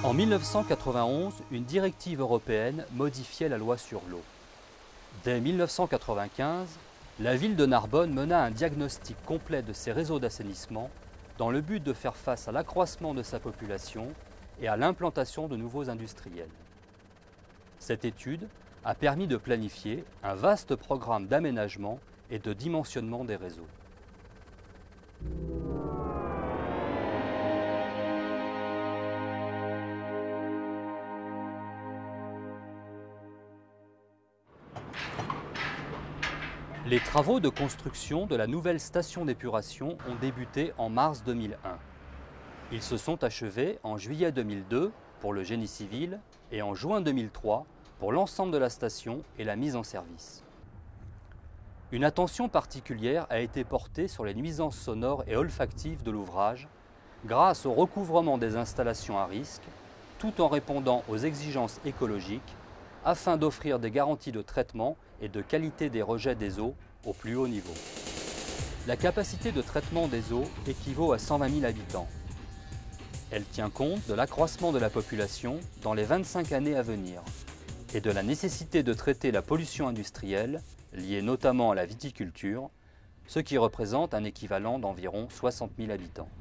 En 1991, une directive européenne modifiait la loi sur l'eau. Dès 1995, la ville de Narbonne mena un diagnostic complet de ses réseaux d'assainissement dans le but de faire face à l'accroissement de sa population et à l'implantation de nouveaux industriels. Cette étude a permis de planifier un vaste programme d'aménagement et de dimensionnement des réseaux. Les travaux de construction de la nouvelle station d'épuration ont débuté en mars 2001. Ils se sont achevés en juillet 2002 pour le génie civil et en juin 2003 pour l'ensemble de la station et la mise en service. Une attention particulière a été portée sur les nuisances sonores et olfactives de l'ouvrage grâce au recouvrement des installations à risque, tout en répondant aux exigences écologiques afin d'offrir des garanties de traitement et de qualité des rejets des eaux au plus haut niveau. La capacité de traitement des eaux équivaut à 120 000 habitants. Elle tient compte de l'accroissement de la population dans les 25 années à venir et de la nécessité de traiter la pollution industrielle, liée notamment à la viticulture, ce qui représente un équivalent d'environ 60 000 habitants.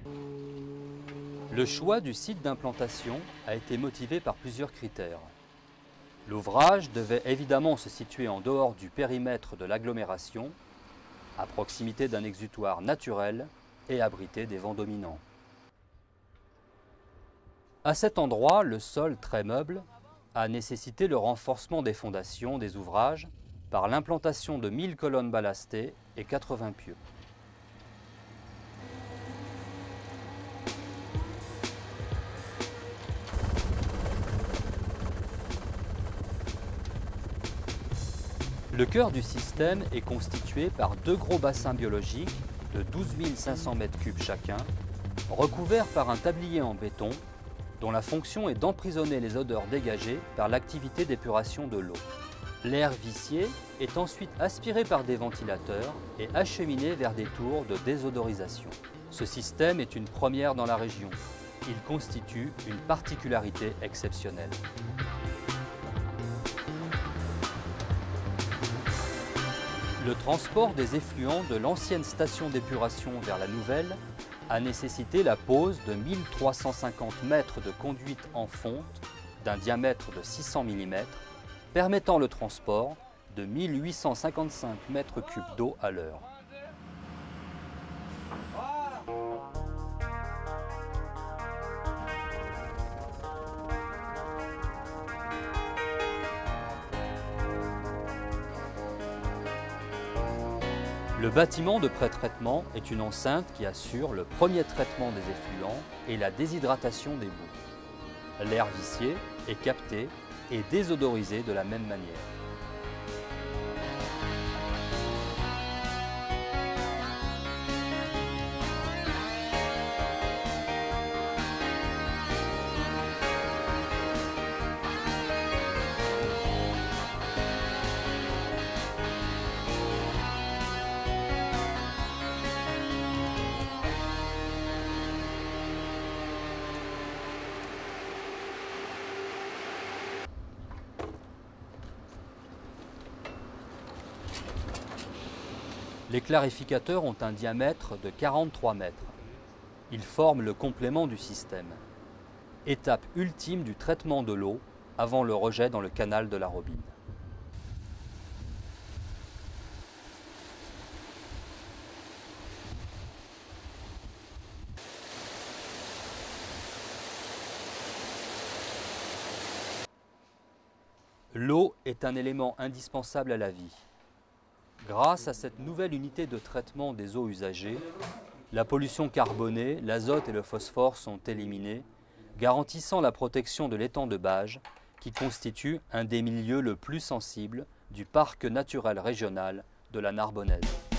Le choix du site d'implantation a été motivé par plusieurs critères. L'ouvrage devait évidemment se situer en dehors du périmètre de l'agglomération, à proximité d'un exutoire naturel et abriter des vents dominants. À cet endroit, le sol très meuble a nécessité le renforcement des fondations des ouvrages par l'implantation de 1000 colonnes ballastées et 80 pieux. Le cœur du système est constitué par deux gros bassins biologiques de 12 500 m3 chacun, recouverts par un tablier en béton dont la fonction est d'emprisonner les odeurs dégagées par l'activité d'épuration de l'eau. L'air vicié est ensuite aspiré par des ventilateurs et acheminé vers des tours de désodorisation. Ce système est une première dans la région. Il constitue une particularité exceptionnelle. Le transport des effluents de l'ancienne station d'épuration vers la nouvelle a nécessité la pose de 1350 mètres de conduite en fonte d'un diamètre de 600 mm, permettant le transport de 1855 mètres cubes d'eau à l'heure. Le bâtiment de pré-traitement est une enceinte qui assure le premier traitement des effluents et la déshydratation des boues. L'air vicié est capté et désodorisé de la même manière. Les clarificateurs ont un diamètre de 43 mètres. Ils forment le complément du système. Étape ultime du traitement de l'eau avant le rejet dans le canal de la Robine. L'eau est un élément indispensable à la vie. Grâce à cette nouvelle unité de traitement des eaux usagées, la pollution carbonée, l'azote et le phosphore sont éliminés, garantissant la protection de l'étang de Bages, qui constitue un des milieux le plus sensibles du parc naturel régional de la Narbonnaise.